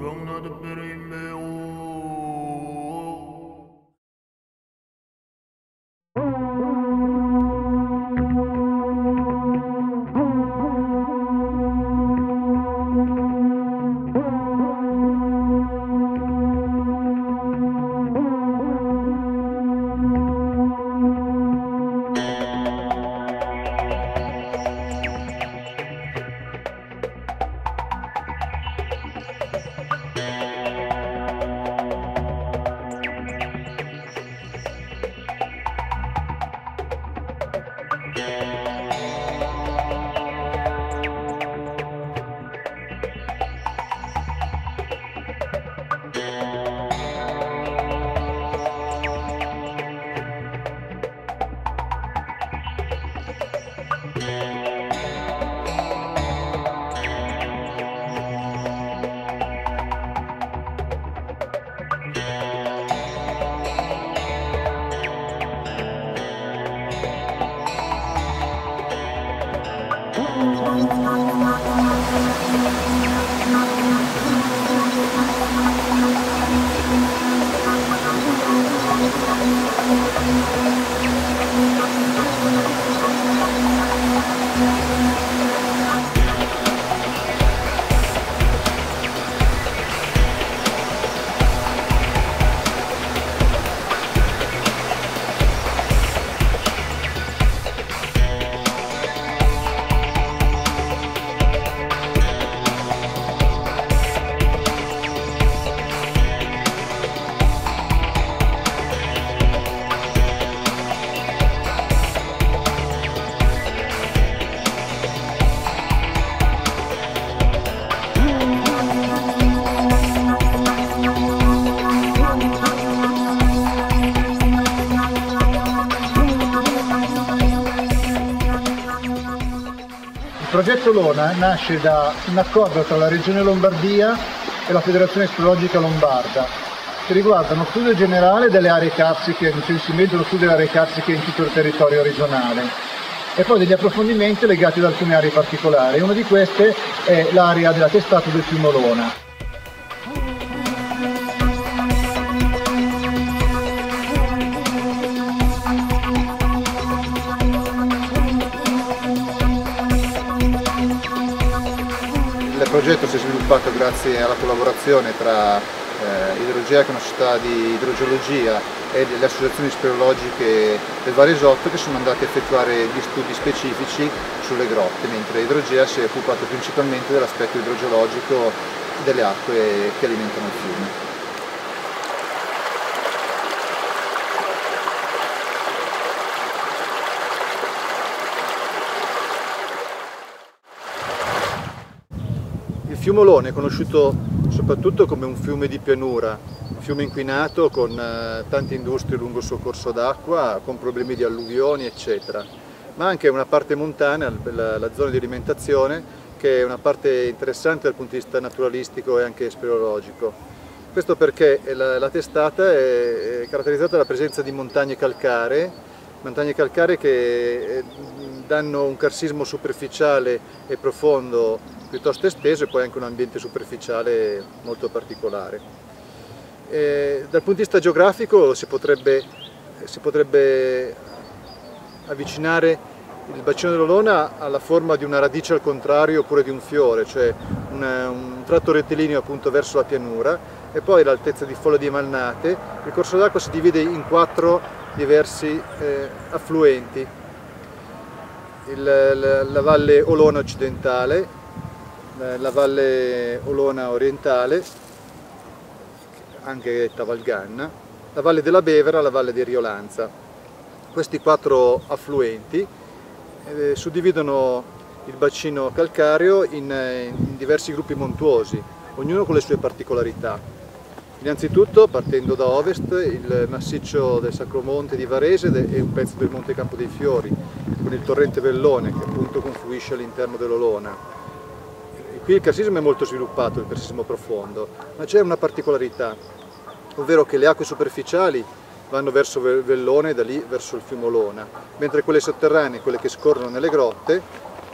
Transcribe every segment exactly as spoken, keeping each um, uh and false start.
Il progetto Olona nasce da un accordo tra la Regione Lombardia e la Federazione Speleologica Lombarda che riguarda uno studio generale delle aree carsiche, un censimento dello studio delle aree carsiche in tutto il territorio regionale e poi degli approfondimenti legati ad alcune aree particolari. Una di queste è l'area della testata del fiume Olona. Il progetto si è sviluppato grazie alla collaborazione tra eh, Idrogea, che è una società di idrogeologia, e le associazioni speleologiche del Varesotto, che sono andate a effettuare gli studi specifici sulle grotte, mentre Idrogea si è occupato principalmente dell'aspetto idrogeologico delle acque che alimentano il fiume. Il fiume Olona è conosciuto soprattutto come un fiume di pianura, un fiume inquinato con eh, tante industrie lungo il suo corso d'acqua, con problemi di alluvioni eccetera, ma anche una parte montana, la, la zona di alimentazione, che è una parte interessante dal punto di vista naturalistico e anche speleologico. Questo perché la, la testata è, è caratterizzata dalla presenza di montagne calcaree, montagne calcaree che danno un carsismo superficiale e profondo piuttosto esteso e poi anche un ambiente superficiale molto particolare. E dal punto di vista geografico si potrebbe, si potrebbe avvicinare il bacino dell'Olona alla forma di una radice al contrario oppure di un fiore, cioè un, un tratto rettilineo appunto verso la pianura e poi all'altezza di Folla di Malnate il corso d'acqua si divide in quattro diversi eh, affluenti. Il, la, la valle Olona occidentale, la valle Olona orientale, anche detta Valganna, la valle della Bevera, la valle di Riolanza. Questi quattro affluenti eh, suddividono il bacino calcareo in, in diversi gruppi montuosi, ognuno con le sue particolarità. Innanzitutto, partendo da ovest, il massiccio del Sacromonte di Varese e un pezzo del Monte Campo dei Fiori, con il torrente Vellone che appunto confluisce all'interno dell'Olona. Qui il carsismo è molto sviluppato, il carsismo profondo, ma c'è una particolarità, ovvero che le acque superficiali vanno verso Vellone e da lì verso il fiume Olona, mentre quelle sotterranee, quelle che scorrono nelle grotte,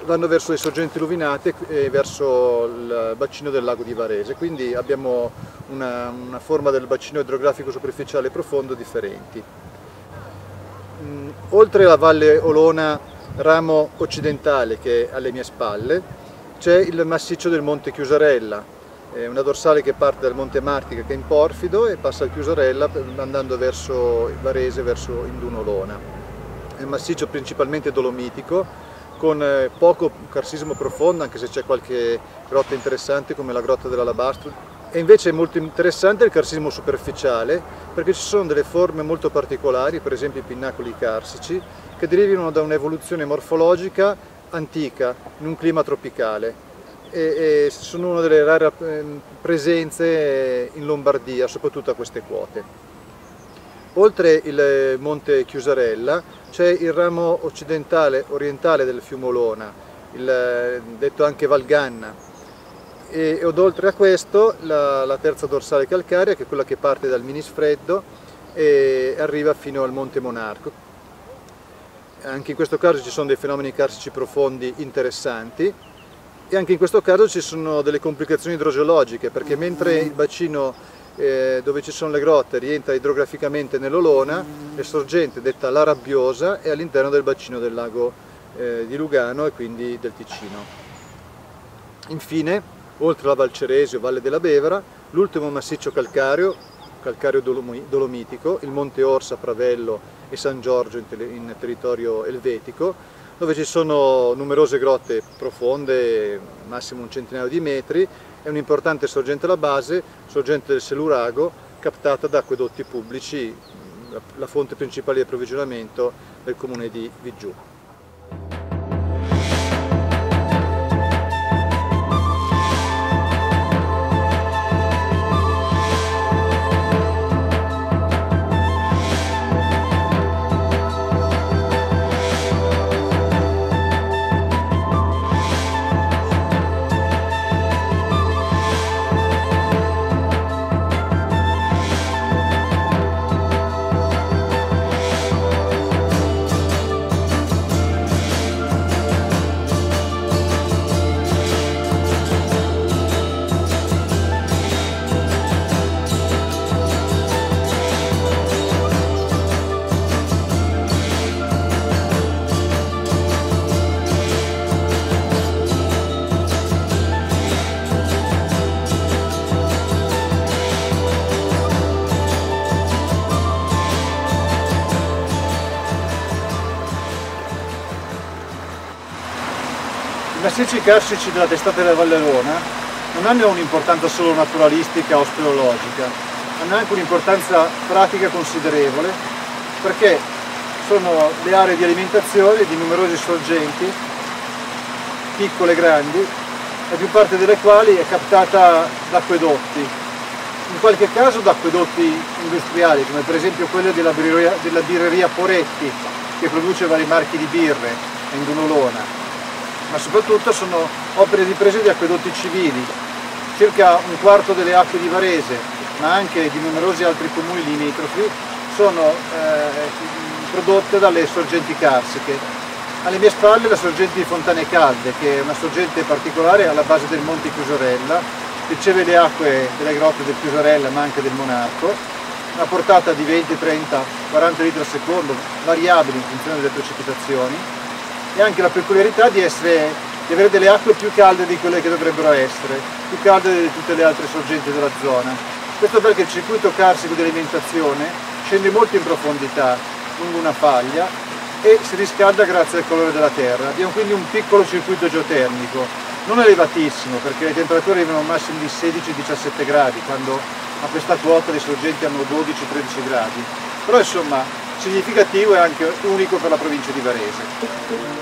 vanno verso le sorgenti illuminate e verso il bacino del lago di Varese, quindi abbiamo una, una forma del bacino idrografico superficiale e profondo differenti. Mm, oltre la Valle Olona, ramo occidentale, che è alle mie spalle, c'è il massiccio del Monte Chiusarella, è una dorsale che parte dal Monte Martica, che è in Porfido, e passa al Chiusarella andando verso Varese, verso Induno Olona. È un massiccio principalmente dolomitico, con poco carsismo profondo, anche se c'è qualche grotta interessante come la grotta dell'Alabastro. E invece è molto interessante il carsismo superficiale, perché ci sono delle forme molto particolari, per esempio i pinnacoli carsici, che derivano da un'evoluzione morfologica antica in un clima tropicale e, e sono una delle rare presenze in Lombardia, soprattutto a queste quote. Oltre il Monte Chiusarella c'è il ramo occidentale orientale del fiume Olona, il, detto anche Valganna, e, ed oltre a questo la, la terza dorsale calcarea, che è quella che parte dal Minisfreddo e arriva fino al Monte Monarco. Anche in questo caso ci sono dei fenomeni carsici profondi interessanti e anche in questo caso ci sono delle complicazioni idrogeologiche, perché mentre il bacino Eh, dove ci sono le grotte rientra idrograficamente nell'Olona, la sorgente detta La Rabbiosa è all'interno del bacino del lago eh, di Lugano e quindi del Ticino. Infine, oltre la Val Ceresio, Valle della Bevera, l'ultimo massiccio calcareo, calcareo dolomitico, il Monte Orsa, Pravello e San Giorgio in, in territorio elvetico, dove ci sono numerose grotte profonde, massimo un centinaio di metri. È un'importante sorgente alla base, sorgente del Selurago, captata da acquedotti pubblici, la fonte principale di approvvigionamento del comune di Viggiù. I massicci carsici della testata della Valle Olona non hanno un'importanza solo naturalistica o speleologica, hanno anche un'importanza pratica considerevole, perché sono le aree di alimentazione di numerose sorgenti, piccole e grandi, la più parte delle quali è captata da acquedotti, in qualche caso da acquedotti industriali, come per esempio quello della birreria, della birreria Poretti, che produce vari marchi di birre in Induno Olona, ma soprattutto sono opere di presa di acquedotti civili. Circa un quarto delle acque di Varese, ma anche di numerosi altri comuni limitrofi, sono eh, prodotte dalle sorgenti carsiche. Alle mie spalle la sorgente di Fontane Calde, che è una sorgente particolare alla base del Monte Chiusarella, riceve le acque delle grotte del Chiusarella ma anche del Monarco, una portata di venti, trenta, quaranta litri al secondo, variabili in funzione delle precipitazioni, e anche la peculiarità di, essere, di avere delle acque più calde di quelle che dovrebbero essere, più calde di tutte le altre sorgenti della zona. Questo perché il circuito carsico di alimentazione scende molto in profondità, lungo una faglia, e si riscalda grazie al calore della terra. Abbiamo quindi un piccolo circuito geotermico, non elevatissimo, perché le temperature arrivano a un massimo di sedici diciassette gradi, quando a questa quota le sorgenti hanno dodici tredici gradi. Però insomma, significativo e anche unico per la provincia di Varese.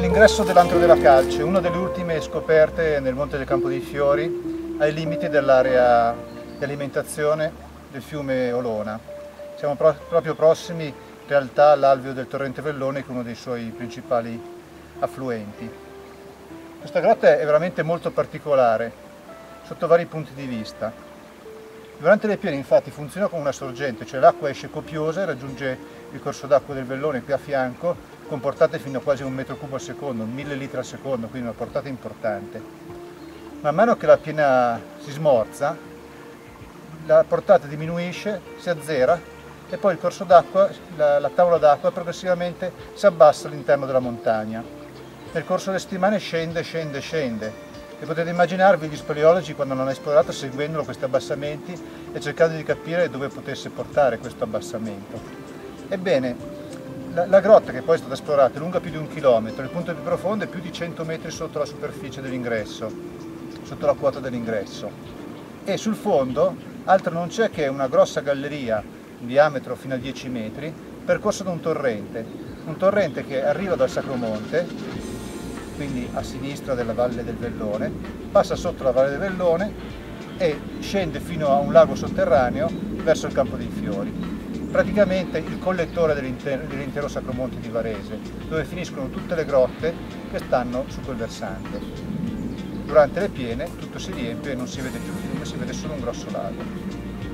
all'ingresso dell'Antro della Calce, una delle ultime scoperte nel Monte del Campo dei Fiori, ai limiti dell'area di alimentazione del fiume Olona. Siamo pro proprio prossimi in realtà all'alveo del torrente Vellone, che è uno dei suoi principali affluenti. Questa grotta è veramente molto particolare sotto vari punti di vista. Durante le piene infatti funziona come una sorgente, cioè l'acqua esce copiosa e raggiunge il corso d'acqua del Vellone qui a fianco, con portate fino a quasi un metro cubo al secondo, mille litri al secondo, quindi una portata importante. Man mano che la piena si smorza, la portata diminuisce, si azzera e poi il corso d'acqua, la, la tavola d'acqua progressivamente si abbassa all'interno della montagna. Nel corso delle settimane scende, scende, scende. E potete immaginarvi gli speleologi quando l'hanno esplorato seguendo questi abbassamenti e cercando di capire dove potesse portare questo abbassamento. Ebbene, la, la grotta che poi è stata esplorata è lunga più di un chilometro, il punto più profondo è più di cento metri sotto la superficie dell'ingresso, sotto la quota dell'ingresso. E sul fondo altro non c'è che una grossa galleria in diametro fino a dieci metri, percorsa da un torrente, un torrente che arriva dal Sacromonte, quindi a sinistra della Valle del Vellone, passa sotto la Valle del Vellone e scende fino a un lago sotterraneo verso il Campo dei Fiori. Praticamente il collettore dell'intero Sacromonte di Varese, dove finiscono tutte le grotte che stanno su quel versante. Durante le piene tutto si riempie e non si vede più il fiume, si vede solo un grosso lago.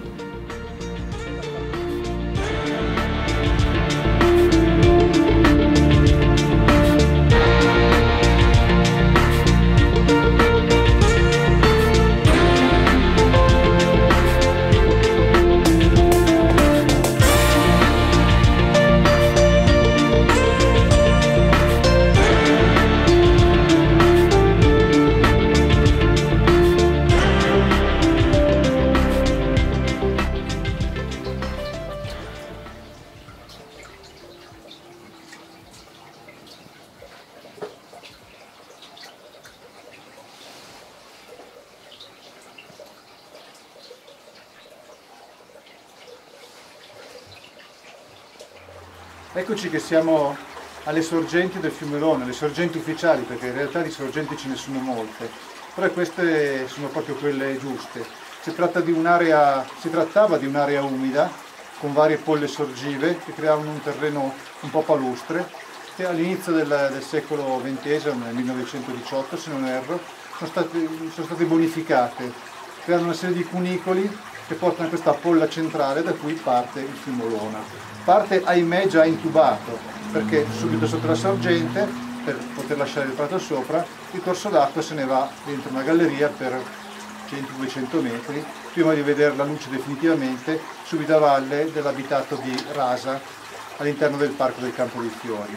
Eccoci che siamo alle sorgenti del fiume Olona, le sorgenti ufficiali, perché in realtà di sorgenti ce ne sono molte, però queste sono proprio quelle giuste. Si tratta di un'area, si trattava di un'area umida, con varie polle sorgive che creavano un terreno un po' palustre, che all'inizio del, del secolo ventesimo, nel millenovecentodiciotto se non erro, sono state, sono state bonificate, creando una serie di cunicoli che portano a questa polla centrale da cui parte il fiume Olona. Parte, ahimè, già intubato, perché subito sotto la sorgente, per poter lasciare il prato sopra, il corso d'acqua se ne va dentro una galleria per cento duecento metri, prima di vedere la luce definitivamente subito a valle dell'abitato di Rasa, all'interno del Parco del Campo dei Fiori.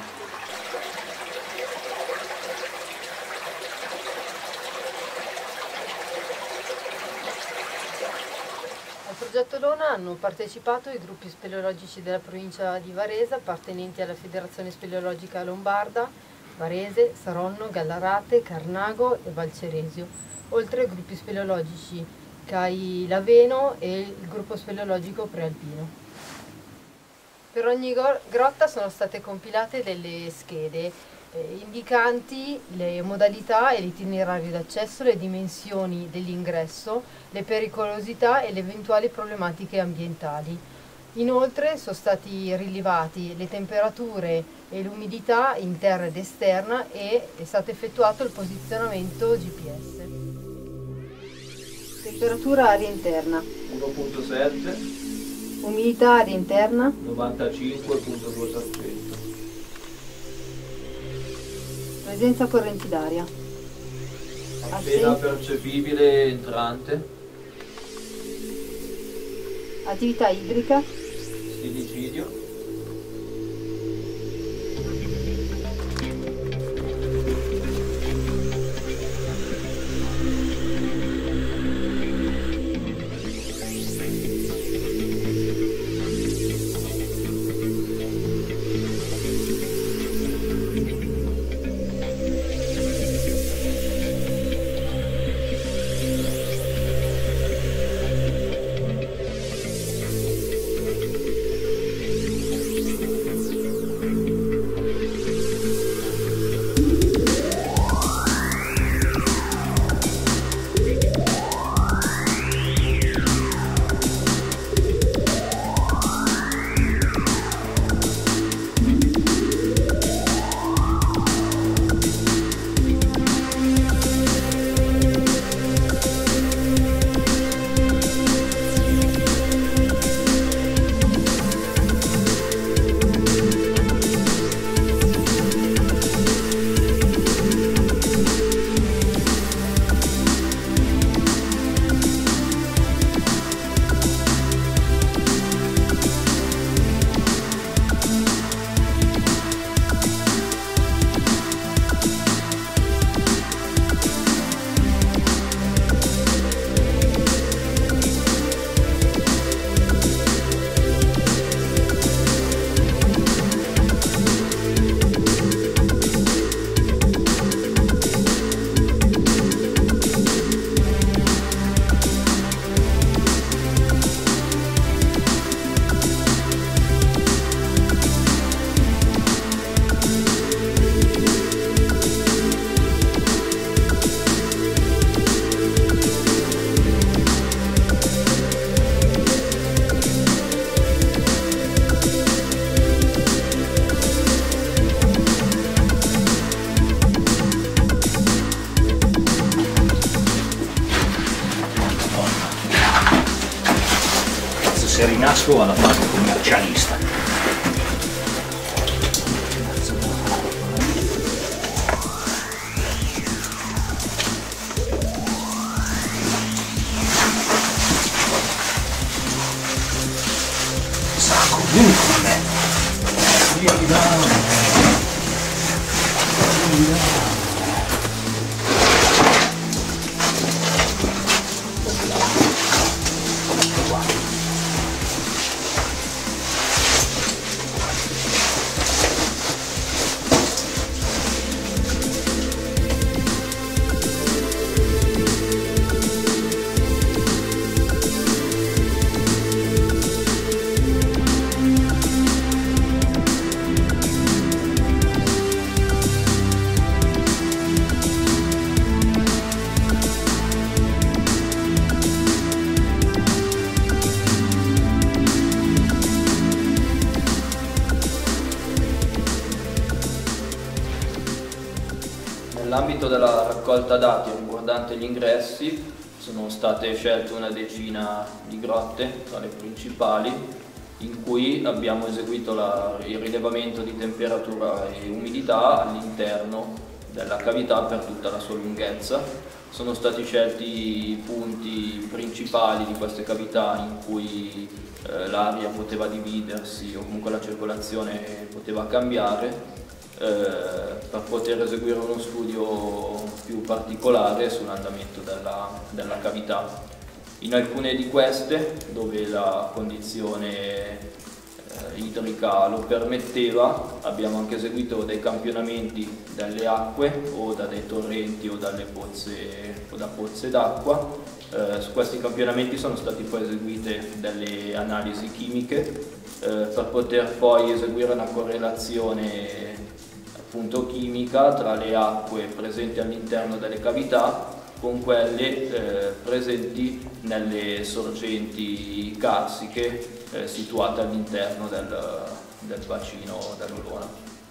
Al progetto Olona hanno partecipato i gruppi speleologici della provincia di Varese appartenenti alla Federazione Speleologica Lombarda, Varese, Saronno, Gallarate, Carnago e Valceresio, oltre ai gruppi speleologici Cai Laveno e il gruppo speleologico Prealpino. Per ogni grotta sono state compilate delle schede eh, indicanti le modalità e l'itinerario d'accesso, le dimensioni dell'ingresso, le pericolosità e le eventuali problematiche ambientali. Inoltre sono stati rilevati le temperature e l'umidità interna ed esterna e è stato effettuato il posizionamento G P S. Temperatura aria interna uno virgola sette, umidità aria interna novantacinque virgola due per cento, presenza correnti d'aria appena percepibile entrante, attività idrica, stilicidio, se rinasco vado a fare il commercialista. Sacco, vieni con me. Vieni da. Vieni da. Nell'ambito della raccolta dati riguardante gli ingressi sono state scelte una decina di grotte tra le principali, in cui abbiamo eseguito la, il rilevamento di temperatura e umidità all'interno della cavità per tutta la sua lunghezza. Sono stati scelti i punti principali di queste cavità in cui eh, l'aria poteva dividersi o comunque la circolazione poteva cambiare, Eh, per poter eseguire uno studio più particolare sull'andamento della, della cavità. In alcune di queste, dove la condizione eh, idrica lo permetteva, abbiamo anche eseguito dei campionamenti delle acque o da dei torrenti o dalle pozze o da pozze d'acqua. Eh, su questi campionamenti sono state poi eseguite delle analisi chimiche eh, per poter poi eseguire una correlazione appunto chimica tra le acque presenti all'interno delle cavità con quelle eh, presenti nelle sorgenti carsiche eh, situate all'interno del, del bacino dell'Olona.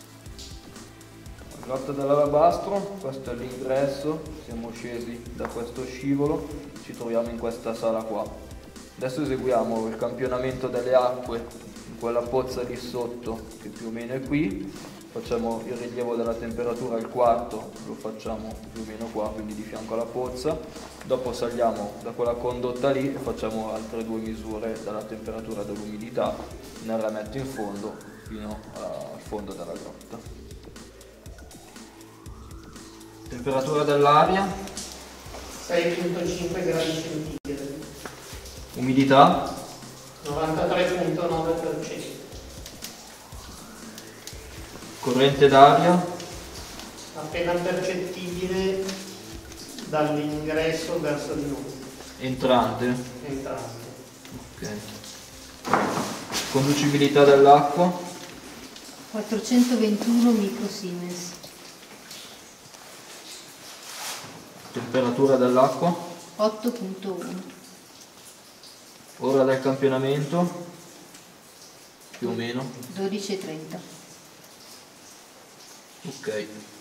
Grotta dell'Alabastro, questo è l'ingresso, siamo scesi da questo scivolo, ci troviamo in questa sala qua. Adesso eseguiamo il campionamento delle acque in quella pozza lì sotto, che più o meno è qui. Facciamo il rilievo della temperatura al quarto, lo facciamo più o meno qua, quindi di fianco alla pozza. Dopo saliamo da quella condotta lì e facciamo altre due misure della temperatura e dell'umidità nel rametto in fondo fino al fondo della grotta. Temperatura dell'aria sei virgola cinque gradi centigradi. Umidità novantatré virgola nove per cento. Corrente d'aria appena percettibile dall'ingresso verso di noi. entrante. Entrante. Okay. Conducibilità dell'acqua quattrocentoventuno microsiemens. Temperatura dell'acqua otto virgola uno. Ora del campionamento più o meno dodici e trenta. ok.